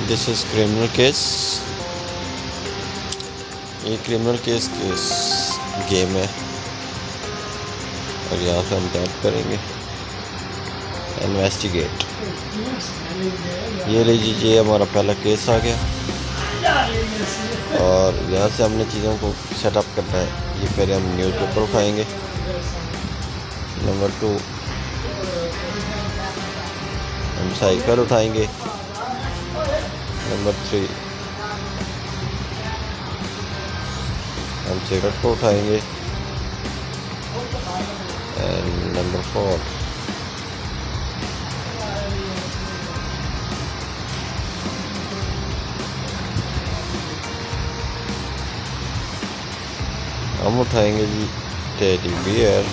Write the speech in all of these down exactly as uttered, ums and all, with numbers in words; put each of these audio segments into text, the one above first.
This is criminal case. ये criminal case case game है और यहाँ से हम टैप करेंगे इन्वेस्टिगेट। ये लीजिए हमारा पहला केस आ गया और यहाँ से हमने चीज़ों को सेटअप करना है। ये पहले हम न्यूज़पेपर उठाएंगे। नंबर टू हम साइकिल उठाएंगे। नंबर थ्री हम सिगरेट को उठाएंगे। एंड नंबर फोर हम उठाएंगे जी टेडी बियर।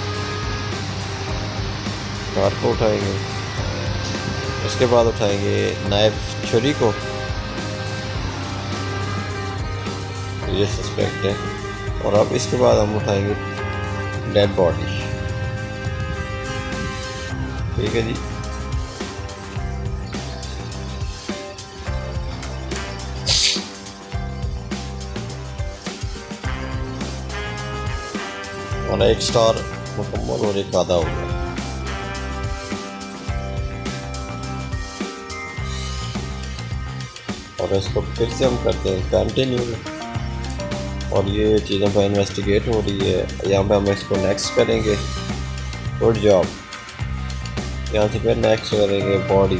कार को उठाएंगे। उसके बाद उठाएंगे नाइफ छुरी को। ये सस्पेक्ट है। और अब इसके बाद हम उठाएंगे डेड बॉडी। ठीक है जी। और एक स्टार मुकम्मल और एक आधा हो गया। और इसको फिर से हम करते हैं कंटिन्यू। और ये चीज़ों पर इन्वेस्टिगेट हो रही है। यहाँ पे हम इसको नेक्स्ट करेंगे। Good job. यहाँ से फिर नेक्स्ट करेंगे बॉडी।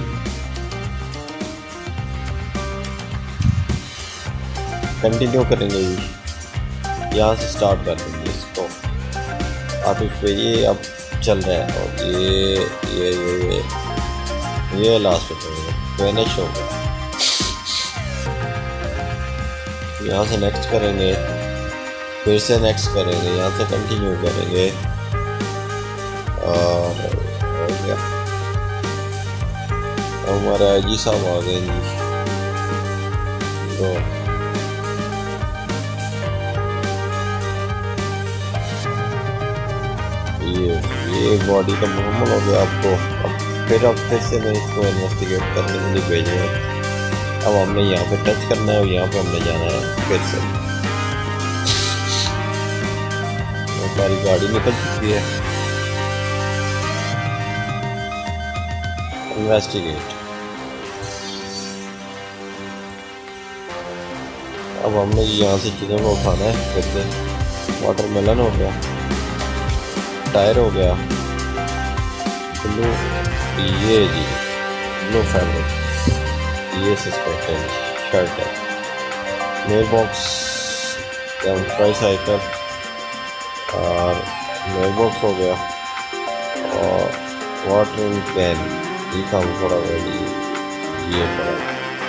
कंटिन्यू करेंगे जी। यहाँ से स्टार्ट कर देंगे इसको। आप इस पे ये अब चल रहा है और ये ये ये ये ये लास्ट पे फिनिश हो गया। यहाँ से नेक्स्ट करेंगे। फिर से नेक्स्ट करेंगे। यहाँ से कंटिन्यू करेंगे और हो गया। हमारा जी साहब आ गए जी। तो ये ये बॉडी का मुकम्मल हो गया आपको। अब फिर अब फिर से मैं इसको इन्वेस्टिगेट करने के लिए भेजूँगा। अब हमने यहाँ पे टच करना है और यहाँ पे हमने जाना है फिर से। हमारी गाड़ी निकल चुकी है। इन्वेस्टिगेट। अब हमने यहाँ से चीज़ों को उठाना है फिर से। वाटरमेलन हो गया। टायर हो गया। ब्लू ये जी ब्लू फैब्रिक ये सस्पेक्ट है। शर्ट है। मेल बॉक्स ट्राईसाइकिल और मेल बॉक्स हो गया। और वाटरिंग कैन ये काम थोड़ा बड़ी ये पड़ा।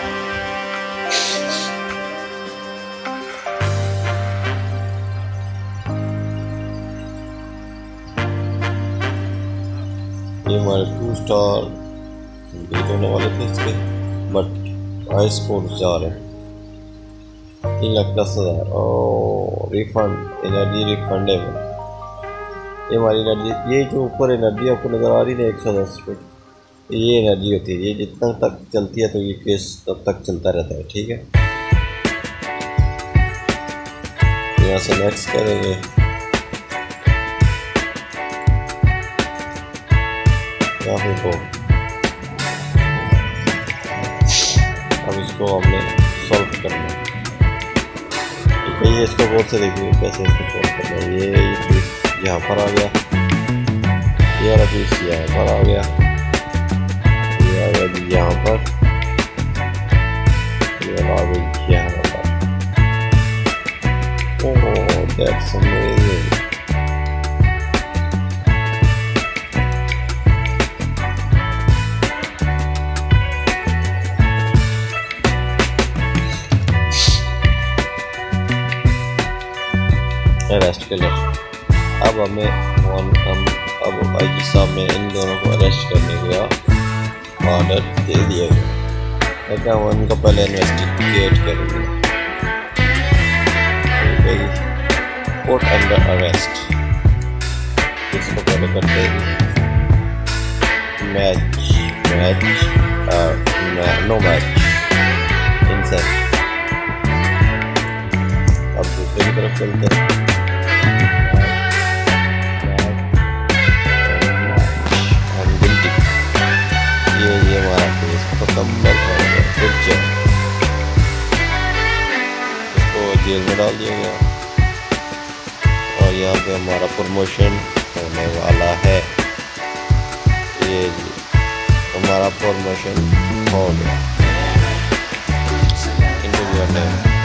ये हमारे टू स्टार कंप्लीट होने वाले थे इसके बट हाई स्कोर जा रहे हैं। तीन लाख दस हज़ार और रिफंड एनर्जी रिफंडेबल। ये हमारी एनर्जी ये जो ऊपर एनर्जी आपको नज़र आ रही है एक सौ दस पे ये एनर्जी होती है। ये जितना तक चलती है तो ये केस तब तक चलता रहता है। ठीक है। यहाँ से नेक्स्ट करेंगे। यहाँ पे अब इसको हमने सॉल्व करना है। ठीक है। ये इसको गौर से देखिए कैसे इसको सॉल्व करना है। ये पीस यहाँ पर आ गया। ये वाला पीस यहाँ पर आ गया। ये आ गया जी यहाँ पर। ये वाला आ गया यहाँ पर। Oh that's amazing. Arrest killer. अब हमें हम अब आई जी साहब ने इन दोनों को अरेस्ट करने का ऑर्डर दे दिया गया। लेकिन हम उनको पहले इन्वेस्टिगेट करेंगे। Put under arrest. इसको पहले करते हैं match match no match set. अब दूसरे की तरफ चलते हैं। हम गिनती ये ये हमारा केस मुकम्मल हो गया। Good job. इसको जेल में डाल दिया गया और यहाँ पे हमारा प्रमोशन होने वाला है। ये जी हमारा प्रमोशन हो गया। Interview attend